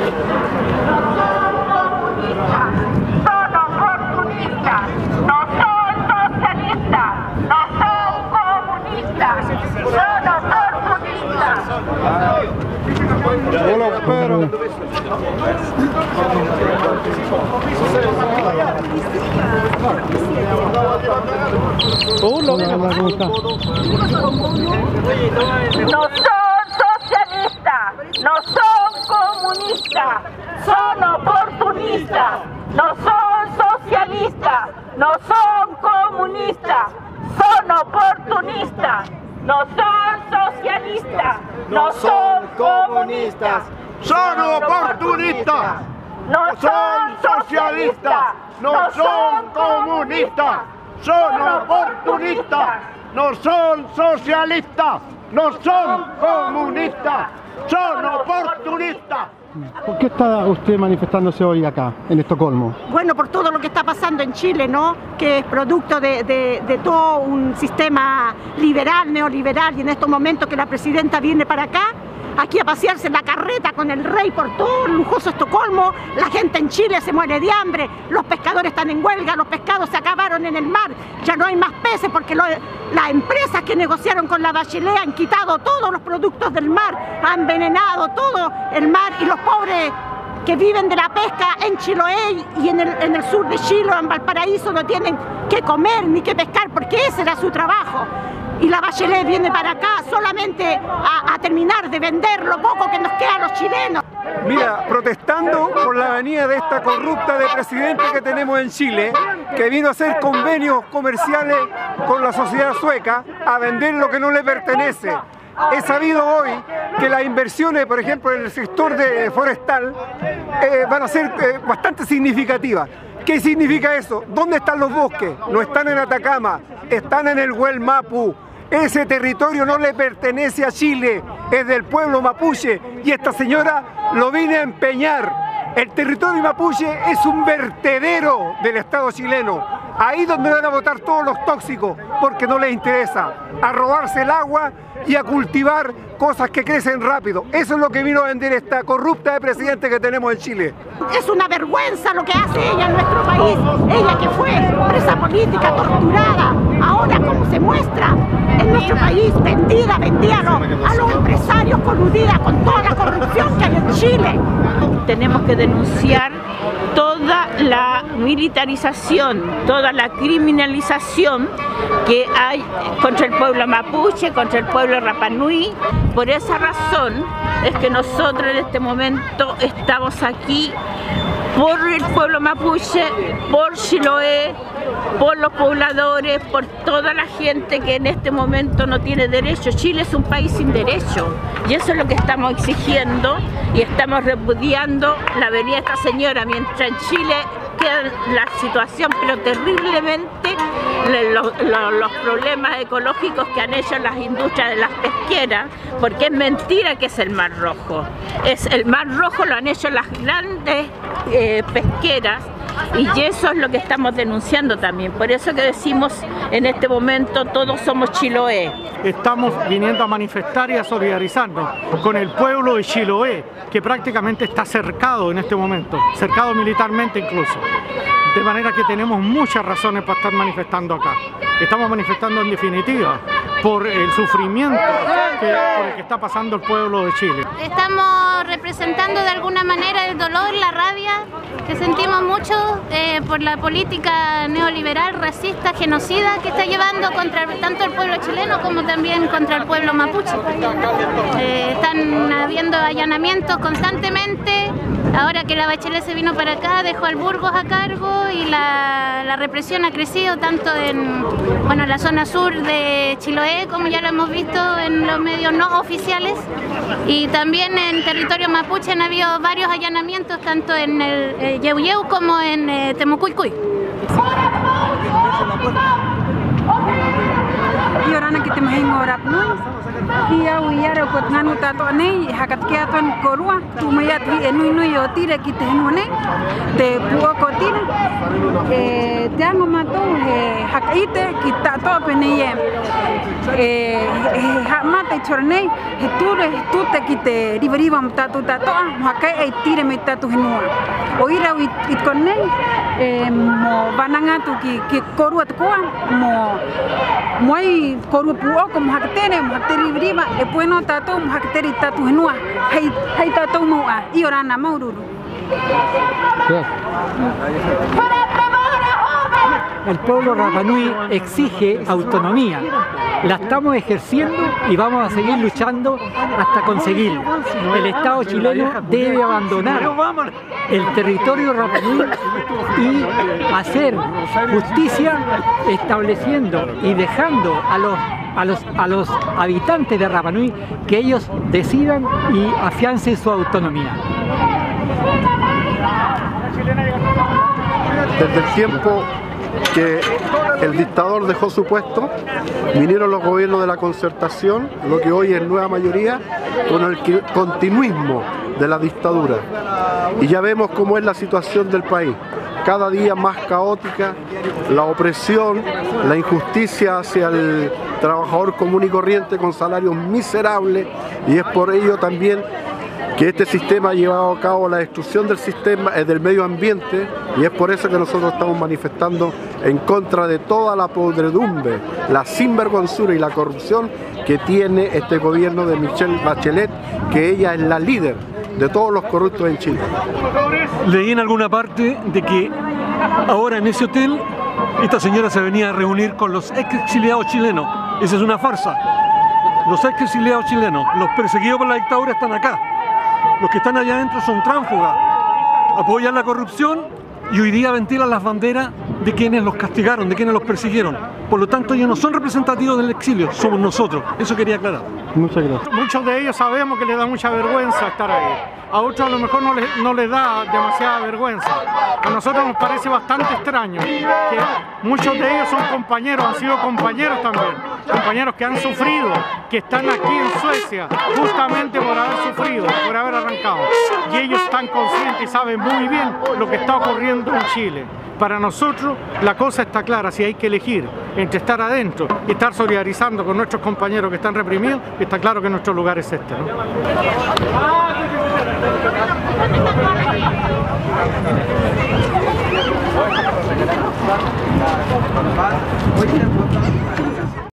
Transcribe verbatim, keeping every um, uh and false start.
No son socialistas, no son comunistas, son oportunistas. No son socialistas, no son comunistas, son oportunistas. No son socialistas, no son comunistas, son oportunistas. No son socialistas, no son comunistas, son oportunistas. No son socialistas, no son comunistas, son oportunistas. ¿Por qué está usted manifestándose hoy acá, en Estocolmo? Bueno, por todo lo que está pasando en Chile, ¿no? Que es producto de, de, de todo un sistema liberal, neoliberal, y en estos momentos que la presidenta viene para acá, aquí a pasearse en la carreta con el rey por todo el lujoso Estocolmo. La gente en Chile se muere de hambre, los pescadores están en huelga, los pescados se acabaron en el mar, ya no hay más peces porque lo, las empresas que negociaron con la Bachelet han quitado todos los productos del mar, han envenenado todo el mar, y los pobres que viven de la pesca en Chiloé y en el, en el sur de Chile, en Valparaíso, no tienen que comer ni que pescar porque ese era su trabajo. Y la Bachelet viene para acá solamente a, a terminar de vender lo poco que nos queda a los chilenos. Mira, protestando por la venida de esta corrupta de presidente que tenemos en Chile, que vino a hacer convenios comerciales con la sociedad sueca a vender lo que no le pertenece. He sabido hoy que las inversiones, por ejemplo, en el sector de forestal, eh, van a ser eh, bastante significativas. ¿Qué significa eso? ¿Dónde están los bosques? No están en Atacama, están en el Güell Mapu. Ese territorio no le pertenece a Chile, es del pueblo mapuche, y esta señora lo viene a empeñar. El territorio mapuche es un vertedero del Estado chileno. Ahí donde van a botar todos los tóxicos, porque no les interesa, a robarse el agua y a cultivar cosas que crecen rápido. Eso es lo que vino a vender esta corrupta de presidente que tenemos en Chile. Es una vergüenza lo que hace ella en nuestro país. Ella que fue presa política, torturada, ahora como se muestra en nuestro país, vendida, vendida a los, a los empresarios, coludida con toda la corrupción que hay en Chile. Tenemos que denunciar toda la militarización, toda la criminalización que hay contra el pueblo mapuche, contra el pueblo Rapa Nui. Por esa razón es que nosotros en este momento estamos aquí por el pueblo mapuche, por Chiloé, por los pobladores, por toda la gente que en este momento no tiene derecho. Chile es un país sin derecho y eso es lo que estamos exigiendo y estamos repudiando la venida de esta señora, mientras en Chile queda la situación, pero terriblemente los, los, los problemas ecológicos que han hecho las industrias de las pesqueras, porque es mentira que es el Mar Rojo. Es el Mar Rojo lo han hecho las grandes eh, pesqueras, y eso es lo que estamos denunciando también. Por eso que decimos en este momento todos somos Chiloé. Estamos viniendo a manifestar y a solidarizarnos con el pueblo de Chiloé, que prácticamente está cercado en este momento, cercado militarmente incluso. De manera que tenemos muchas razones para estar manifestando acá. Estamos manifestando en definitiva por el sufrimiento que, por el que está pasando el pueblo de Chile. Estamos representando de alguna manera el dolor, la rabia que sentimos mucho eh, por la política neoliberal, racista, genocida que está llevando contra tanto el pueblo chileno como también contra el pueblo mapuche. Eh, están habiendo allanamientos constantemente. Ahora que la Bachelet se vino para acá, dejó al Burgos a cargo y la, la represión ha crecido tanto en bueno, la zona sur de Chiloé, como ya lo hemos visto en los medios no oficiales, y también en territorio mapuche han habido varios allanamientos tanto en el eh, Yeuyeu como en eh, Temucuicui. Iorana que te me Iya wiyara kot nganu tato nei hakat kiaton korua tumayat vi enu enu yotire kite nune te puo kotire eh tiango mato he hakite kita to peneye eh hak mate chornei heture tute kite riveriva tato tato hakai ai tire metatu henua oira wit itkonei eh mo bananga tu ki ki korua tkoa mo moi korua puo kom haktere mo haktere riva e bueno tato mo haktere tatu henua hai hai tato mo a iorana maururu. El pueblo Rapanui exige autonomía. La estamos ejerciendo y vamos a seguir luchando hasta conseguirlo. El Estado chileno debe abandonar el territorio Rapanui y hacer justicia estableciendo y dejando a los, a los, a los habitantes de Rapanui que ellos decidan y afiancen su autonomía. Desde el tiempo que el dictador dejó su puesto, vinieron los gobiernos de la concertación, lo que hoy es nueva mayoría, con el continuismo de la dictadura. Y ya vemos cómo es la situación del país, cada día más caótica, la opresión, la injusticia hacia el trabajador común y corriente con salarios miserables, y es por ello también que este sistema ha llevado a cabo la destrucción del sistema, eh, del medio ambiente, y es por eso que nosotros estamos manifestando en contra de toda la podredumbre, la sinvergonzura y la corrupción que tiene este gobierno de Michelle Bachelet, que ella es la líder de todos los corruptos en Chile. Leí en alguna parte de que ahora en ese hotel esta señora se venía a reunir con los ex exiliados chilenos. Esa es una farsa. Los ex exiliados chilenos, los perseguidos por la dictadura, están acá. Los que están allá adentro son tránsfugas, apoyan la corrupción y hoy día ventilan las banderas de quienes los castigaron, de quienes los persiguieron. Por lo tanto, ellos no son representativos del exilio, somos nosotros. Eso quería aclarar. Muchas gracias. Muchos de ellos sabemos que les da mucha vergüenza estar ahí. A otros a lo mejor no les, no les da demasiada vergüenza. A nosotros nos parece bastante extraño que muchos de ellos son compañeros, han sido compañeros también, compañeros que han sufrido, que están aquí en Suecia justamente por haber sufrido, por haber arrancado. Y ellos están conscientes y saben muy bien lo que está ocurriendo en Chile. Para nosotros la cosa está clara, si hay que elegir entre estar adentro y estar solidarizando con nuestros compañeros que están reprimidos, está claro que nuestro lugar es este, ¿no?